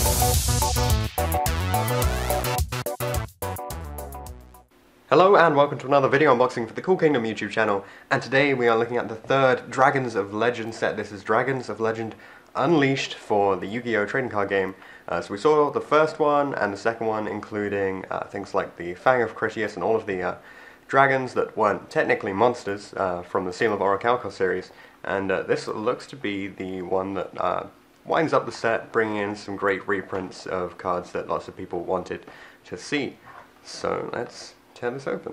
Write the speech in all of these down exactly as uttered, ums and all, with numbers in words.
Hello and welcome to another video unboxing for the Cool Kingdom YouTube channel, and today we are looking at the third Dragons of Legend set. This is Dragons of Legend Unleashed for the Yu-Gi-Oh! Trading card game. Uh, so we saw the first one and the second one, including uh, things like the Fang of Critias and all of the uh, dragons that weren't technically monsters uh, from the Seal of Orichalcos series, and uh, this looks to be the one that uh, winds up the set, bringing in some great reprints of cards that lots of people wanted to see. So let's tear this open.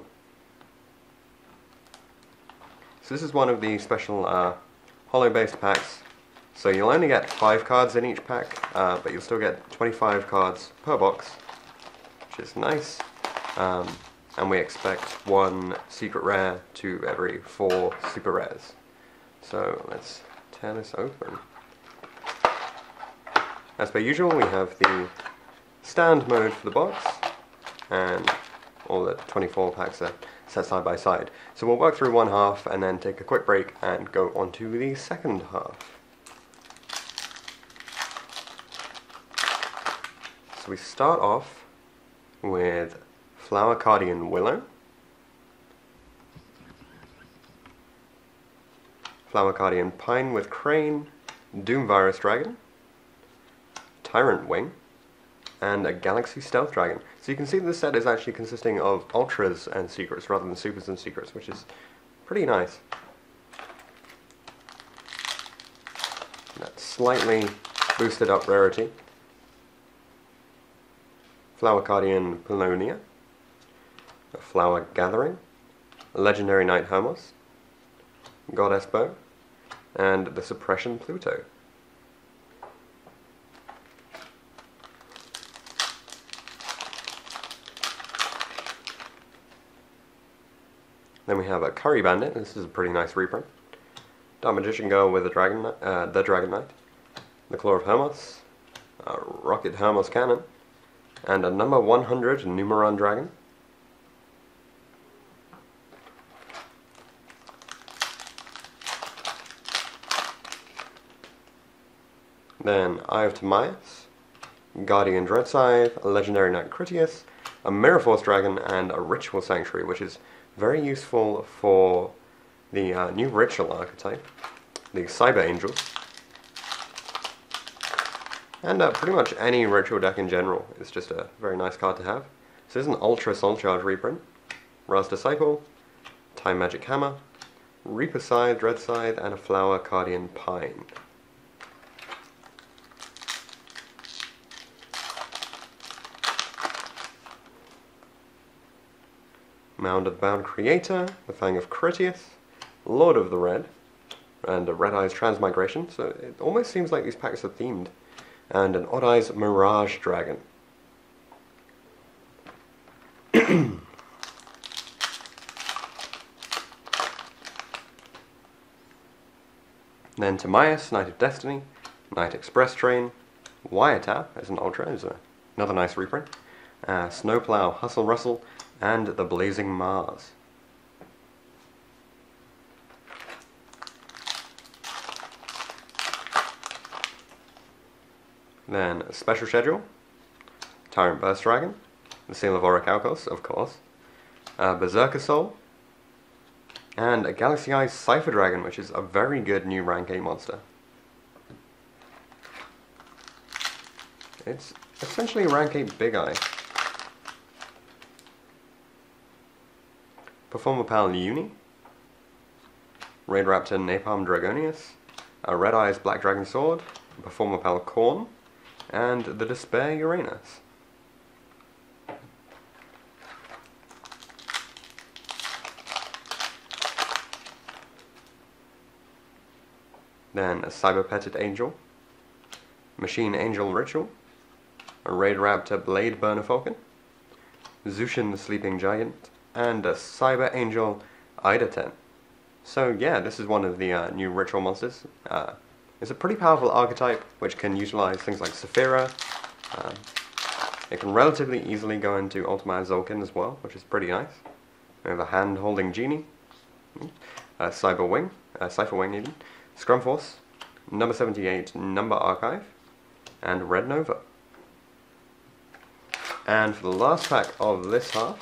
So this is one of the special uh, holo-based packs. So you'll only get five cards in each pack, uh, but you'll still get twenty-five cards per box, which is nice. Um, and we expect one secret rare to every four super rares. So let's tear this open. As per usual, we have the stand mode for the box, and all the twenty-four packs are set side by side. So we'll work through one half and then take a quick break and go on to the second half. So we start off with Flower Cardian Willow, Flower Cardian Pine with Crane, Doom Virus Dragon, Tyrant Wing, and a Galaxy Stealth Dragon. So you can see this set is actually consisting of Ultras and Secrets rather than Supers and Secrets, which is pretty nice. That slightly boosted up rarity. Flower Cardian Paulownia, a Flower Gathering, a Legendary Knight Hermos, Goddess Bow, and the Suppression Pluto. Then we have a Curry Bandit. This is a pretty nice reprint. Dark Magician Girl with a Dragon, uh, the Dragon Knight, the Claw of Hermos, a Rocket Hermos Cannon, and a number one hundred Numeron Dragon. Then Eye of Timaeus, Guardian Dreadscythe, a Legendary Knight Critias, a Mirror Force Dragon, and a Ritual Sanctuary, which is very useful for the uh, new ritual archetype, the Cyber Angels, and uh, pretty much any ritual deck in general. It's just a very nice card to have. So this is an Ultra Soul Charge reprint, Raz Disciple, Time Magic Hammer, Reaper Scythe, Dread Scythe, and a Flower Cardian Pine. Mound of the Bound Creator, the Fang of Critias, Lord of the Red, and a Red Eyes Transmigration, so it almost seems like these packs are themed, and an Odd Eyes Mirage Dragon. Then Timaeus, Knight of Destiny, Knight Express Train, Wiretap as an Ultra, is a, another nice reprint, uh, Snowplow, Hustle Rustle, and the Blazing Mars. Then a Special Schedule, Tyrant Burst Dragon, the Seal of Orichalcos, of course, a Berserker Soul, and a Galaxy Eyes Cypher Dragon, which is a very good new rank eight monster. It's essentially rank eight Big Eye. Performer Pal Uni, Raid Raptor Napalm Dragonius, a Red Eyes Black Dragon Sword, Performer Pal Korn, and the Despair Uranus. Then a Cyber Petted Angel, Machine Angel Ritual, a Raid Raptor Blade Burner Falcon, Zushin the Sleeping Giant, and a Cyber Angel Ida ten. So yeah, this is one of the uh, new ritual monsters. Uh, it's a pretty powerful archetype which can utilize things like Saphira. Um, it can relatively easily go into Ultimate Zolkin as well, which is pretty nice. We have a Hand-Holding Genie, a Cyber Wing, a Cypher Wing even, Scrum Force, number seventy-eight, Number Archive, and Red Nova. And for the last pack of this half,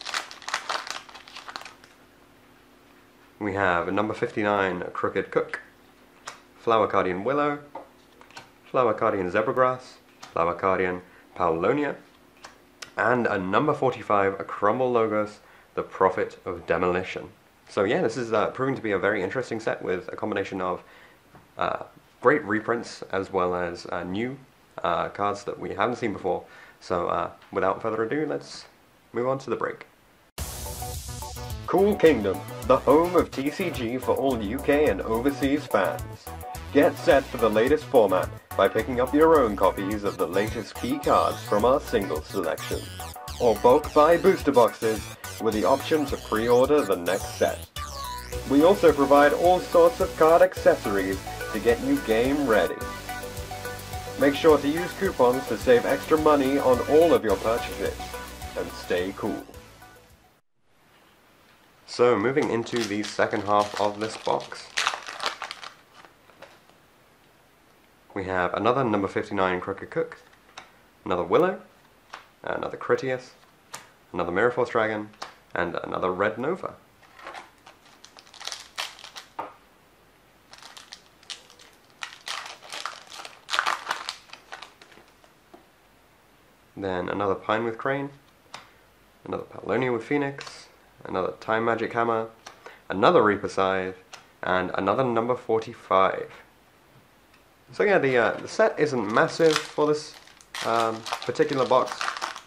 we have a number fifty-nine, a Crooked Cook, Flower Cardian Willow, Flower Cardian Zebragrass, Flower Cardian Paulonia, and a number forty-five, a Crumble Logos, the Prophet of Demolition. So yeah, this is uh, proving to be a very interesting set with a combination of uh, great reprints as well as uh, new uh, cards that we haven't seen before. So uh, without further ado, let's move on to the break. Cool Kingdom, the home of T C G for all U K and overseas fans. Get set for the latest format by picking up your own copies of the latest key cards from our singles selection, or bulk buy booster boxes with the option to pre-order the next set. We also provide all sorts of card accessories to get you game ready. Make sure to use coupons to save extra money on all of your purchases, and stay cool. So moving into the second half of this box, we have another number fifty-nine Crooked Cook, another Willow, another Critias, another Mirror Force Dragon, and another Red Nova. Then another Pine with Crane, another Paulonia with Phoenix, another Time Magic Hammer, another Reaper Scythe, and another number forty-five. So yeah, the, uh, the set isn't massive for this um, particular box,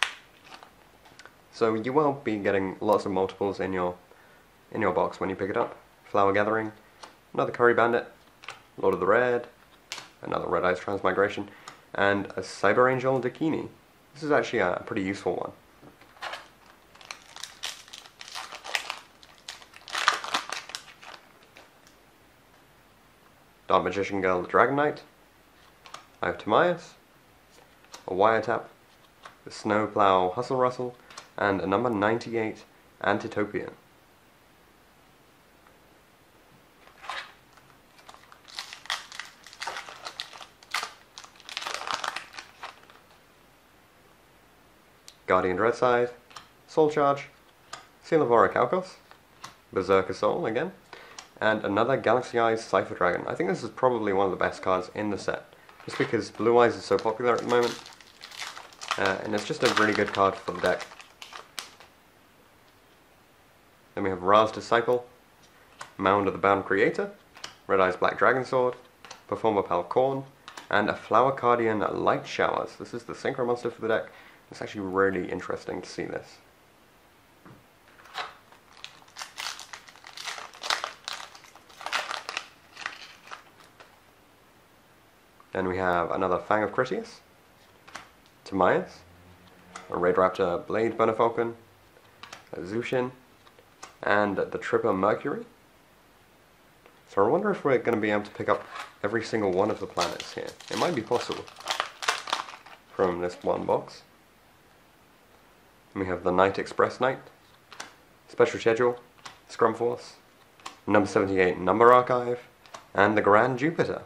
so you will be getting lots of multiples in your in your box when you pick it up. Flower Gathering, another Curry Bandit, Lord of the Red, another Red Eyes Transmigration, and a Cyber Angel Dakini. This is actually a pretty useful one. Dark Magician Girl the Dragon Knight, I have Timaeus, a Wiretap, the Snowplow Hustle Rustle, and a number ninety-eight Antitopian. Guardian Dread Scythe, Soul Charge, Seal of Orichalcos, Berserker Soul again, and another Galaxy Eyes Cypher Dragon. I think this is probably one of the best cards in the set, just because Blue Eyes is so popular at the moment, uh, and it's just a really good card for the deck. Then we have Ra's Disciple, Mound of the Bound Creator, Red Eyes Black Dragon Sword, Performer Palcorn, and a Flower Cardian Light Showers. This is the Synchro monster for the deck. It's actually really interesting to see this. Then we have another Fang of Critias, Timaeus, a Raid Raptor Blade Bonafalcon, a Zushin, and the Tripper Mercury. So I wonder if we're going to be able to pick up every single one of the planets here. It might be possible from this one box. We have the Night Express Knight, Special Schedule, Scrum Force, number seventy-eight Number Archive, and the Grand Jupiter.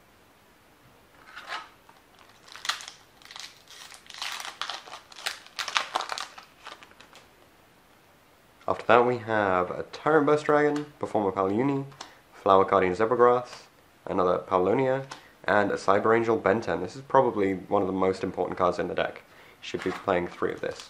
After that we have a Tyrant Burst Dragon, Performer Paluni, Flower Cardian Zebragrass, another Paulonia, and a Cyber Angel Ben ten. This is probably one of the most important cards in the deck. You should be playing three of this,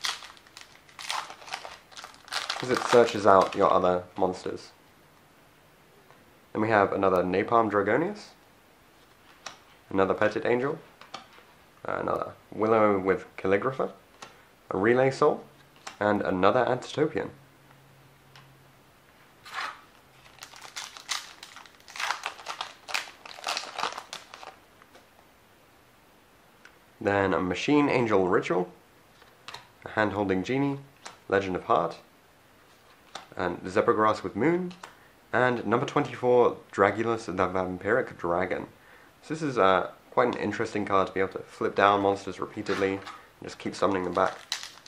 because it searches out your other monsters. Then we have another Napalm Dragonius, another Petit Angel, another Willow with Calligrapher, a Relay Soul, and another Antitopian. Then a Machine Angel Ritual, a Hand-Holding Genie, Legend of Heart, and Zebragrass with Moon, and number twenty-four, Dragulus the Vampiric Dragon. So this is uh, quite an interesting card to be able to flip down monsters repeatedly and just keep summoning them back.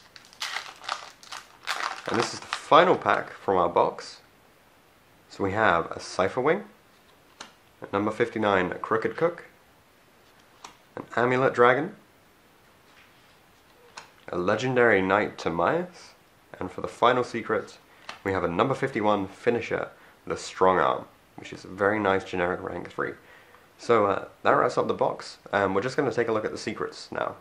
And this is the final pack from our box. So we have a Cypher Wing, a number fifty-nine, a Crooked Cook, an Amulet Dragon, a legendary Knight Timaeus, and for the final secret, we have a number fifty-one finisher with a strong arm, which is a very nice generic rank three. So uh, that wraps up the box, and we're just going to take a look at the secrets now.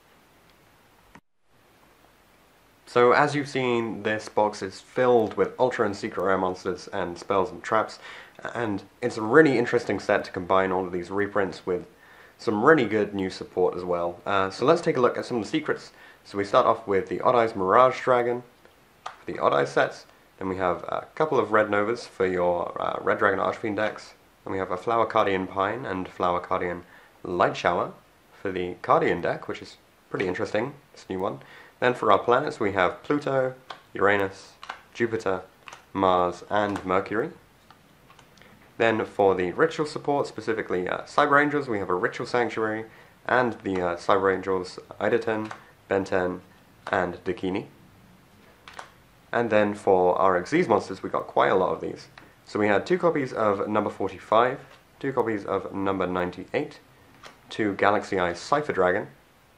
So as you've seen, this box is filled with ultra and secret rare monsters and spells and traps, and it's a really interesting set to combine all of these reprints with some really good new support as well. Uh, so let's take a look at some of the secrets. So we start off with the Odd Eyes Mirage Dragon, for the Odd Eyes sets. Then we have a couple of Red Novas for your uh, Red Dragon Archfiend decks. Then we have a Flower Cardian Pine and Flower Cardian Light Shower for the Cardian deck, which is pretty interesting, this new one. Then for our planets we have Pluto, Uranus, Jupiter, Mars and Mercury. Then for the ritual support, specifically uh, Cyber Angels, we have a Ritual Sanctuary and the uh, Cyber Angels Idaten, Benten and Dakini. And then for our Xyz monsters we got quite a lot of these. So we had two copies of number forty-five, two copies of number ninety-eight, two Galaxy Eyes Cypher Dragon,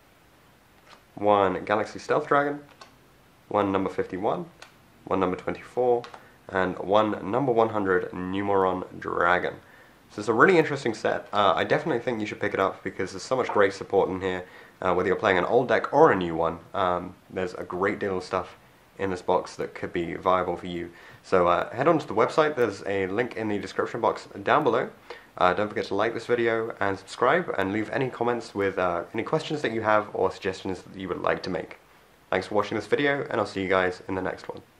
one Galaxy Stealth Dragon, one number fifty-one, one number twenty-four, and one number one hundred Numeron Dragon. So it's a really interesting set. Uh, I definitely think you should pick it up because there's so much great support in here. Uh, whether you're playing an old deck or a new one, um, there's a great deal of stuff in this box that could be viable for you. So uh, head on to the website, there's a link in the description box down below. Uh, don't forget to like this video and subscribe, and leave any comments with uh, any questions that you have or suggestions that you would like to make. Thanks for watching this video, and I'll see you guys in the next one.